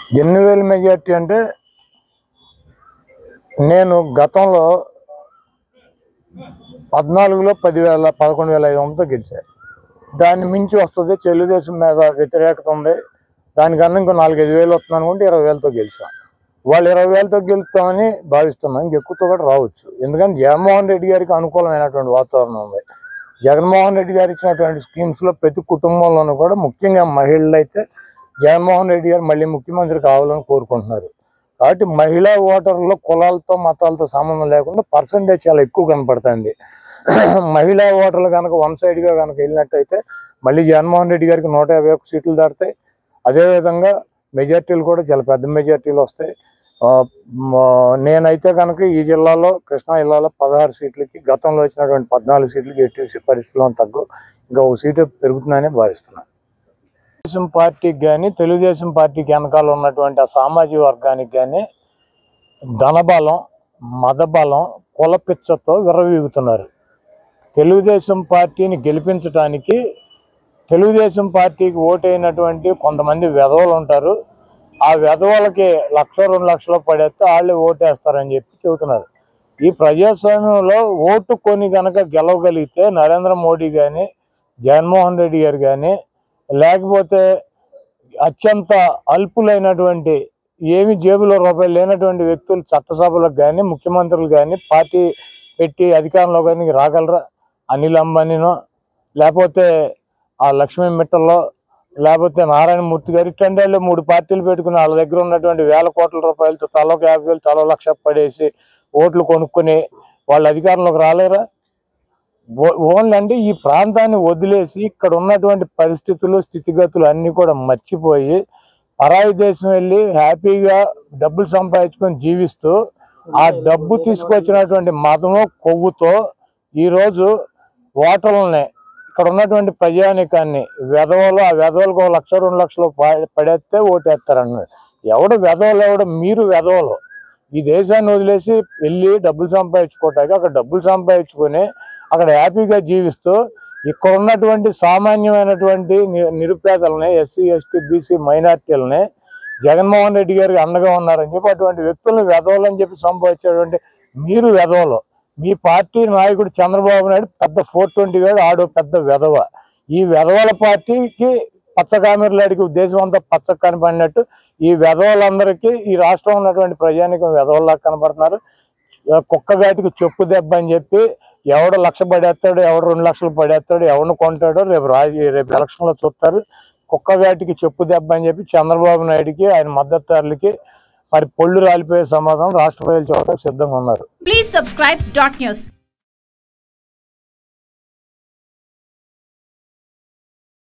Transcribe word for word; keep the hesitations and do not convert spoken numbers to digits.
ఎన్ని వేల మెజార్టీ అంటే నేను గతంలో పద్నాలుగులో పదివేల పదకొండు వేల ఐదు వందలతో గెలిచారు. దాన్ని మించి వస్తుంది. తెలుగుదేశం మీద వ్యతిరేకత ఉంది. దానికన్నా ఇంకో నాలుగైదు వేలు వస్తుంది అనుకుంటే ఇరవై వేలతో గెలిచాం. వాళ్ళు ఇరవై వేలతో గెలుస్తామని భావిస్తున్నాం. ఇంకెక్కువతో కూడా రావచ్చు. ఎందుకంటే జగన్మోహన్ రెడ్డి గారికి అనుకూలమైనటువంటి వాతావరణం ఉంది. జగన్మోహన్ రెడ్డి గారు ఇచ్చినటువంటి స్కీమ్స్లో ప్రతి కుటుంబంలోనూ కూడా ముఖ్యంగా మహిళలు అయితే జగన్మోహన్ రెడ్డి గారు మళ్ళీ ముఖ్యమంత్రి కావాలని కోరుకుంటున్నారు. కాబట్టి మహిళా ఓటర్లలో కులాలతో మతాలతో సంబంధం లేకుండా పర్సంటేజ్ చాలా ఎక్కువ కనపడుతుంది. మహిళా ఓటర్లు కనుక వన్ సైడ్గా కనుక వెళ్ళినట్టయితే మళ్ళీ జగన్మోహన్ రెడ్డి గారికి నూట యాభై ఒక్క సీట్లు దాటుతాయి. అదేవిధంగా మెజార్టీలు కూడా చాలా పెద్ద మెజార్టీలు వస్తాయి. నేనైతే కనుక ఈ జిల్లాలో కృష్ణా జిల్లాలో పదహారు సీట్లకి గతంలో వచ్చినటువంటి పద్నాలుగు సీట్లకి ఎట్టి పరిస్థితుల్లో తగ్గు ఇంకా ఒక సీటు పెరుగుతుందని భావిస్తున్నాను. తెలుగుదేశం పార్టీకి కానీ తెలుగుదేశం పార్టీకి వెనకాల ఉన్నటువంటి ఆ సామాజిక వర్గానికి కానీ ధనబలం మదబలం కులపిచ్చతో విర్రవీగుతున్నారు. తెలుగుదేశం పార్టీని గెలిపించడానికి తెలుగుదేశం పార్టీకి ఓటైనటువంటి కొంతమంది వెధవలు ఉంటారు. ఆ వెధవలకి లక్ష రెండు లక్షలు పడేస్తే వాళ్ళే ఓటేస్తారని చెప్పి చెబుతున్నారు. ఈ ప్రజాస్వామ్యంలో ఓటు కొని కనుక గెలవగలిగితే నరేంద్ర మోడీ కానీ జగన్మోహన్ రెడ్డి గారు కానీ లేకపోతే అత్యంత అల్పులైనటువంటి ఏమి జేబులో రూపాయలు లేనటువంటి వ్యక్తులు చట్టసభలకు కానీ ముఖ్యమంత్రులు కానీ పార్టీ పెట్టి అధికారంలో కానీ రాగలరా? అనిల్ అంబానీనో లేకపోతే ఆ లక్ష్మీ మిట్టల్లో లేకపోతే నారాయణమూర్తి గారు ఇట్లాంటి మూడు పార్టీలు పెట్టుకుని వాళ్ళ దగ్గర ఉన్నటువంటి వేల కోట్ల రూపాయలతో తలకు యాభై వేలు తలో లక్ష పడేసి ఓట్లు కొనుక్కొని వాళ్ళ అధికారంలోకి రాలేరా? ఓన్లీ అంటే ఈ ప్రాంతాన్ని వదిలేసి ఇక్కడ ఉన్నటువంటి పరిస్థితులు స్థితిగతులు అన్నీ కూడా మర్చిపోయి పరాయి దేశం వెళ్ళి హ్యాపీగా డబ్బులు సంపాదించుకొని జీవిస్తూ ఆ డబ్బు తీసుకొచ్చినటువంటి మతము కొవ్వుతో ఈరోజు ఓటర్లని ఇక్కడ ఉన్నటువంటి ప్రజానికాన్ని వెధవలు ఆ వెధవలకు ఒక లక్ష రెండు లక్షలు పడేస్తే ఓటేస్తారన్నారు. ఎవడు వెధవలు ఎవడు? మీరు వెధవలు. ఈ దేశాన్ని వదిలేసి వెళ్ళి డబ్బులు సంపాదించుకోవటానికి అక్కడ డబ్బులు సంపాదించుకొని అక్కడ హ్యాపీగా జీవిస్తూ ఇక్కడ ఉన్నటువంటి సామాన్యమైనటువంటి నిరుపేదలని ఎస్సీ ఎస్టీ బీసీ మైనార్టీలని జగన్మోహన్ రెడ్డి గారికి అండగా ఉన్నారని చెప్పి అటువంటి వ్యక్తులను వెధవలు అని చెప్పి సంపాదించేటువంటి మీరు వెధవలు. మీ పార్టీ నాయకుడు చంద్రబాబు నాయుడు పెద్ద ఫోర్ ట్వంటీ గాడు ఆడో పెద్ద వెధవ. ఈ వెధవల పార్టీకి పచ్చకామెరలాడికి ఉద్దేశం అంతా పచ్చ కనపడినట్టు ఈ వెధవలందరికీ ఈ రాష్ట్రంలో ఉన్నటువంటి ప్రజానికం వెధవల్లా కనపడుతున్నారు. కుక్కగాటికి చెప్పు దెబ్బ అని చెప్పి ఎవడు లక్ష పడేస్తాడు ఎవడు రెండు లక్షలు పడేస్తాడు ఎవరిని కొంటాడో రేపు రాజు రేపు ఎలక్షన్లో చూస్తారు. కుక్కగాటికి చెప్పు దెబ్బ అని చెప్పి చంద్రబాబు నాయుడికి ఆయన మద్దతుదారులకి మరి పొళ్ళు రాలిపోయే సమాధానం రాష్ట్ర ప్రజలు చూడడానికి సిద్ధంగా ఉన్నారు. Please subscribe dot news.